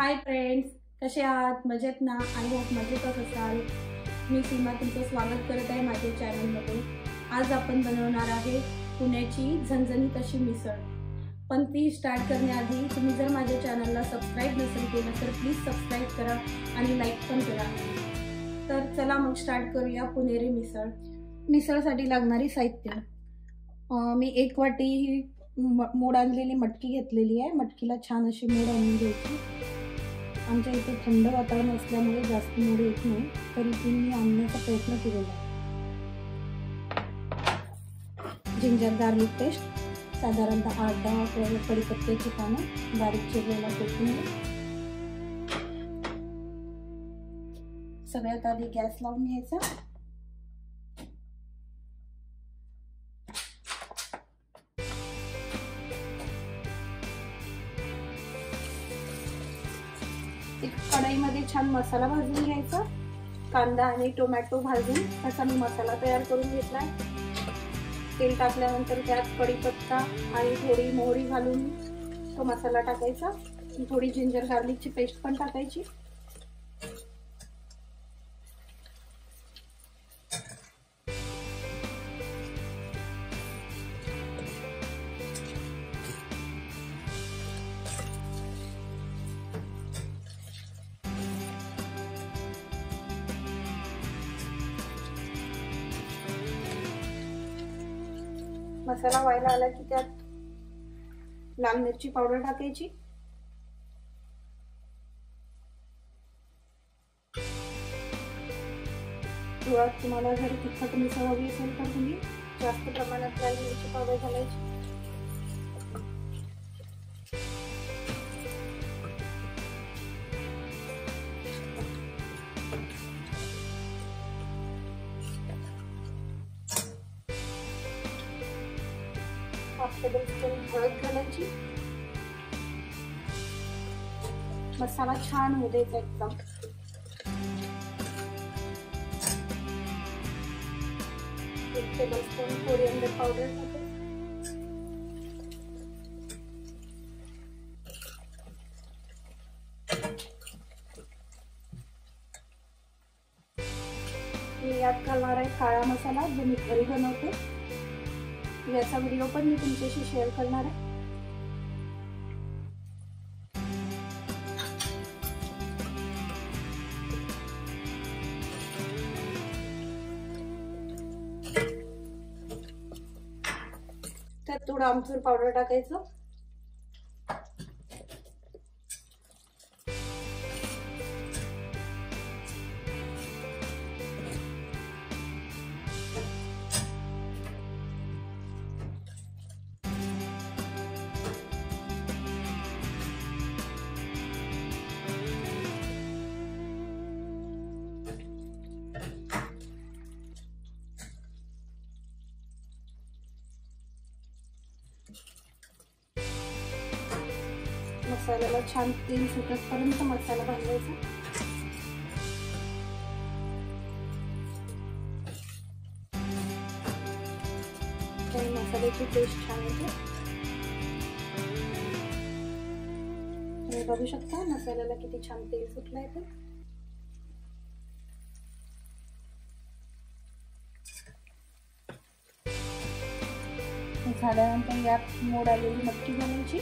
Hi friends, कसे आहात? मजेत ना? आय होप मजेतच असाल. मी सीमा तुमचं स्वागत करत आहे माझ्या चॅनलमध्ये. आज आपण बनवणार आहे पुण्याची झणझणीत अशी मिसळ. पण ती स्टार्ट करण्याआधी तुम्ही जर माझ्या चॅनलला सबस्क्राईब नसेल केलं तर प्लीज सबस्क्राईब करा आणि लाईक पण करा. तर चला मग स्टार्ट करूया पुणेरी मिसळ. मिसळसाठी लागणारी साहित्य, मी 1 वाटी ही मोड आणलेली मटकी घेतलेली आहे. मटकीला छान अशी मोड आणून घ्यायची. आमच्या इथे थंड वातावरण असल्यामुळे जास्त मोड येत नाही, तरी ती मी आणण्याचा प्रयत्न केलेला आहे. जिंजर गार्लिक पेस्ट साधारणतः 8-10 कढीपत्त्याची पानं, बारीक चिरलेला कोथिंबीर. सगळ्यात आधी गॅस लावून घ्यायचा. कढईमध्ये छान मसाला भाजून घ्यायचा. कांदा आणि टोमॅटो भाजून असा मी मसाला तयार करून घेतलाय. तेल टाकल्यानंतर त्यात कढीपत्ता आणि थोडी मोहरी घालून तो मसाला टाकायचा. थोडी जिंजर गार्लिकची पेस्ट पण टाकायची. मसाला व्हायला आला की त्यात लाल मिरची पावडर टाकायची. मुळात तुम्हाला जर तिखट मिसळ हवी असेल तर तुम्ही जास्त प्रमाणात लाल मिरची पावडर घालायची. हळद घालायची. मसाला छान होऊ द्यायचा एकदम. एक टेबलस्पून कोरिएंडर पावडर टाकायची. मी यात घालणार आहे काळा मसाला, जो मी घरी बनवते. याचा व्हिडिओ पण मी तुमच्याशी शेअर करणार आहे. त्यात थोडं आमचूर पावडर टाकायचं. मसाल्याला छान तेल सुटतपर्यंत मसाला भाजायचा. मसाल्याची टेस्ट छान येते. तुम्ही बघू शकता मसाल्याला किती छान तेल सुटलंय ते. झाल्यानंतर यात मोड आलेली मटकी घालायची.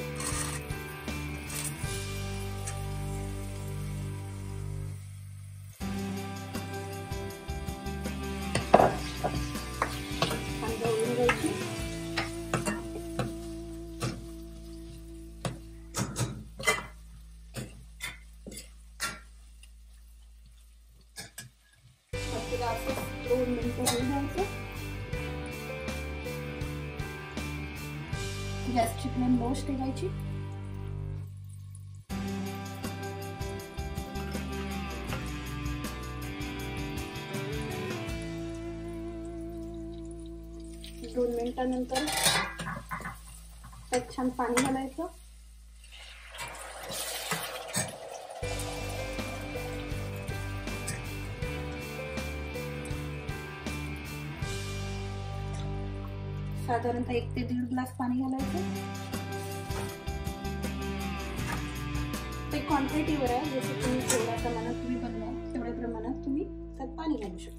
असं 2 मिनिटं होऊ द्यायचं. गॅसची फ्लेम लोच ठेवायची. दोन मिनिटानंतर त्यात छान पाणी घालायचं. साधारणतः 1 ते 1.5 ग्लास पाणी घालायचं. ते क्वांटिटीवर आहे, जसं तुम्ही जेवढ्या प्रमाणात तुम्ही बनवाल तेवढ्या प्रमाणात तुम्ही त्यात पाणी घालू शकता.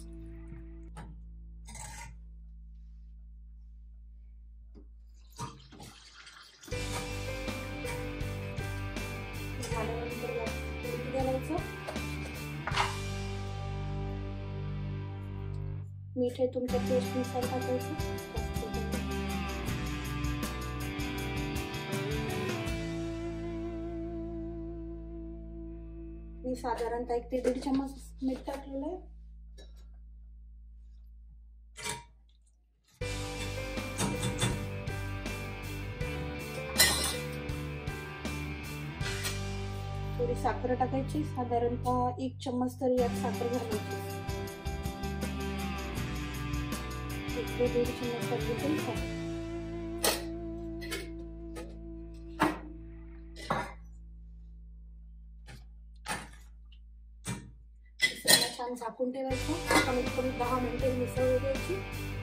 मीठ हे तुमच्या टेस्टनुसार टाकायचं. मी साधारणतः 1 ते 1.5 चम्मच मीठ टाकलेलं आहे. थोडी साखर टाकायची, साधारणतः 1 चम्मच तरी यात साखर घालायची. 1 ते 1.5 चम्मच टाकली तरी साखर. छान झाकून ठेवायचं. कमीत कमी 10 मिनिटे मिसळ द्यायची.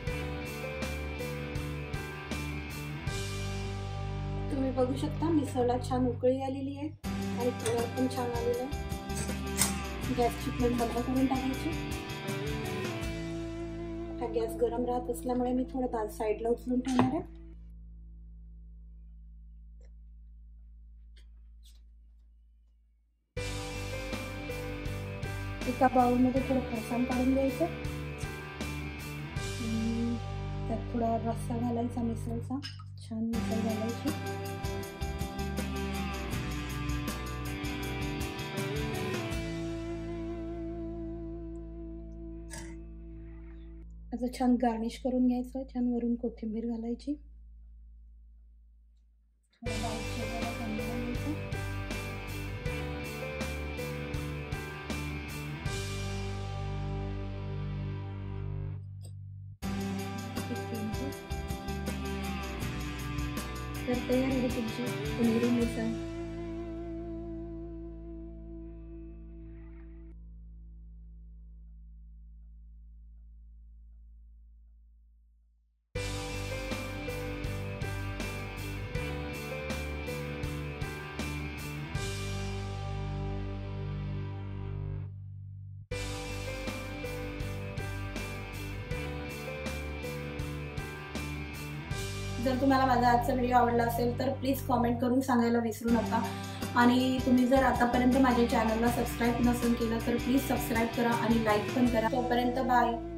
तुम्ही बघू शकता मिसळला छान उकळी आलेली आहे आणि कलर पण छान आलेला आहे. गॅसची फ्लेम बंद करून टाकायची. हा गॅस गरम राहत असल्यामुळे मी थोडं साईडला उचलून ठेवणार आहे. एका बाउलमध्ये थोडं फरसाण काढून घ्यायचं. त्यात थोडा रस्सा घालायचा मिसळचा. छान मिसळ घालायची. असं छान गार्निश करून घ्यायचं. छान वरून कोथिंबीर घालायची. तर तयार आहे तुमची पुणेरी मिसळ. जर तुम्हाला माझा आजचा व्हिडिओ आवडला असेल तर प्लीज कॉमेंट करून सांगायला विसरू नका. आणि तुम्ही जर आतापर्यंत माझ्या चॅनलला सबस्क्राईब नसेल केलं तर प्लीज सबस्क्राईब करा आणि लाईक पण करा. तोपर्यंत बाय.